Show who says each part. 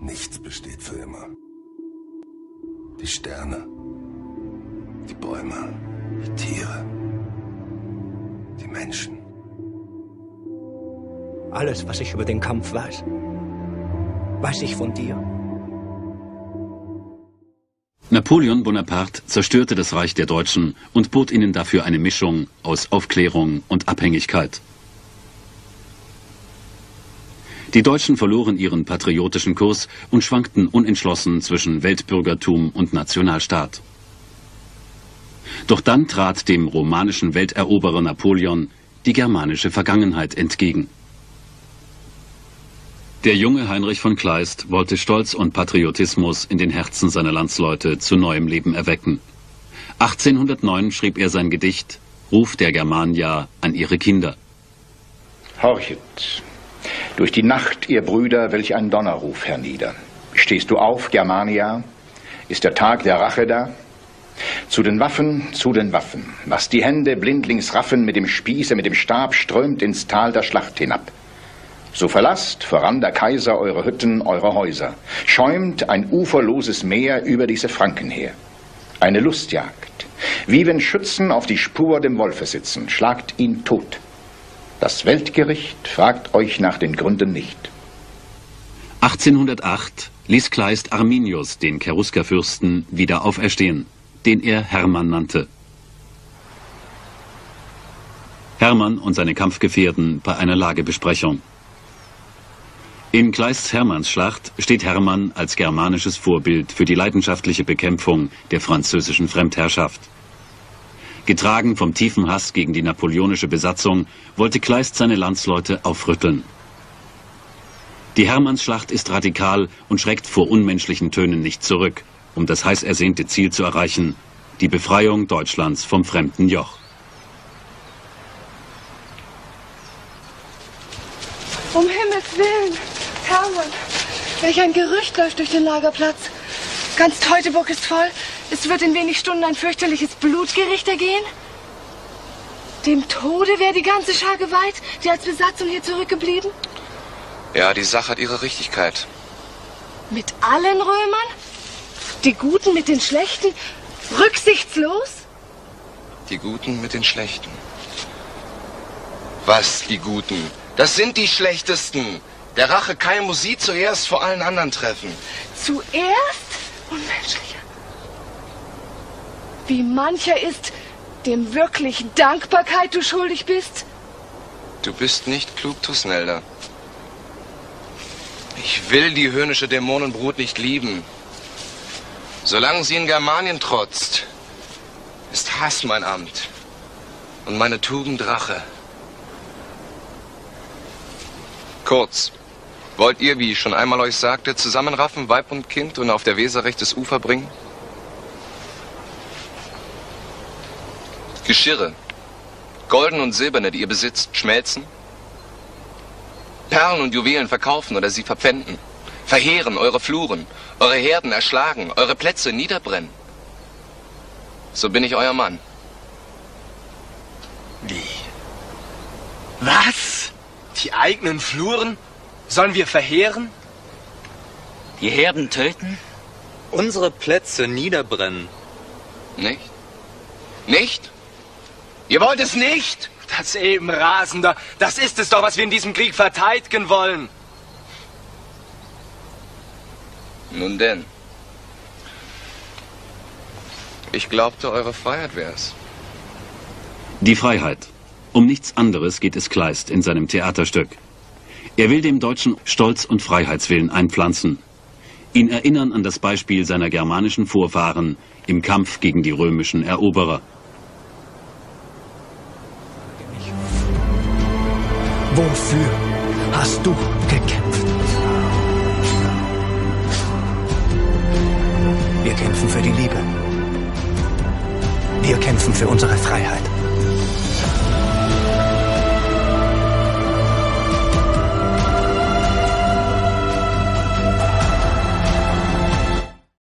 Speaker 1: Nichts besteht für immer. Die Sterne, die Bäume, die Tiere, die Menschen.
Speaker 2: Alles, was ich über den Kampf weiß, weiß ich von dir.
Speaker 3: Napoleon Bonaparte zerstörte das Reich der Deutschen und bot ihnen dafür eine Mischung aus Aufklärung und Abhängigkeit. Die Deutschen verloren ihren patriotischen Kurs und schwankten unentschlossen zwischen Weltbürgertum und Nationalstaat. Doch dann trat dem romanischen Welteroberer Napoleon die germanische Vergangenheit entgegen. Der junge Heinrich von Kleist wollte Stolz und Patriotismus in den Herzen seiner Landsleute zu neuem Leben erwecken. 1809 schrieb er sein Gedicht »Ruf der Germania an ihre Kinder«.
Speaker 4: Horchet, durch die Nacht, ihr Brüder, welch ein Donnerruf hernieder. Stehst du auf, Germania? Ist der Tag der Rache da? Zu den Waffen, was die Hände blindlings raffen, mit dem Spieße, mit dem Stab, strömt ins Tal der Schlacht hinab. So verlasst, voran der Kaiser, eure Hütten, eure Häuser. Schäumt ein uferloses Meer über diese Franken her. Eine Lustjagd, wie wenn Schützen auf die Spur dem Wolfe sitzen, schlagt ihn tot. Das Weltgericht fragt euch nach den Gründen nicht.
Speaker 3: 1808 ließ Kleist Arminius, den Cheruskerfürsten, wieder auferstehen, den er Hermann nannte. Hermann und seine Kampfgefährten bei einer Lagebesprechung. In Kleists Hermannsschlacht steht Hermann als germanisches Vorbild für die leidenschaftliche Bekämpfung der französischen Fremdherrschaft. Getragen vom tiefen Hass gegen die napoleonische Besatzung wollte Kleist seine Landsleute aufrütteln. Die Hermannsschlacht ist radikal und schreckt vor unmenschlichen Tönen nicht zurück, um das heiß ersehnte Ziel zu erreichen, die Befreiung Deutschlands vom fremden Joch.
Speaker 5: Um Himmels Willen, Hermann, welch ein Gerücht läuft durch den Lagerplatz. Ganz Teutoburg ist voll. Es wird in wenig Stunden ein fürchterliches Blutgericht ergehen. Dem Tode wäre die ganze Schar geweiht, die als Besatzung hier zurückgeblieben.
Speaker 6: Ja, die Sache hat ihre Richtigkeit.
Speaker 5: Mit allen Römern? Die Guten mit den Schlechten? Rücksichtslos?
Speaker 6: Die Guten mit den Schlechten. Was, die Guten? Das sind die Schlechtesten. Der Rachekeim muss sie zuerst vor allen anderen treffen.
Speaker 5: Zuerst? Unmenschlicher. Wie mancher ist, dem wirklich Dankbarkeit du schuldig bist?
Speaker 6: Du bist nicht klug, Thusnelda. Ich will die höhnische Dämonenbrut nicht lieben. Solange sie in Germanien trotzt, ist Hass mein Amt und meine Tugend Rache. Kurz, wollt ihr, wie ich schon einmal euch sagte, zusammenraffen, Weib und Kind und auf der Weser rechtes Ufer bringen? Geschirre, golden und silberne, die ihr besitzt, schmelzen? Perlen und Juwelen verkaufen oder sie verpfänden? Verheeren eure Fluren, eure Herden erschlagen, eure Plätze niederbrennen? So bin ich euer Mann.
Speaker 7: Wie? Was? Die eigenen Fluren? Sollen wir verheeren?
Speaker 8: Die Herden töten?
Speaker 9: Unsere Plätze niederbrennen?
Speaker 6: Nicht? Nicht? Ihr wollt es nicht?
Speaker 7: Das eben Rasender, das ist es doch, was wir in diesem Krieg verteidigen wollen.
Speaker 6: Nun denn. Ich glaubte, eure Freiheit wär's.
Speaker 3: Die Freiheit. Um nichts anderes geht es Kleist in seinem Theaterstück. Er will dem Deutschen Stolz und Freiheitswillen einpflanzen. Ihn erinnern an das Beispiel seiner germanischen Vorfahren im Kampf gegen die römischen Eroberer.
Speaker 2: Wofür hast du gekämpft? Wir kämpfen für die Liebe. Wir kämpfen für unsere Freiheit.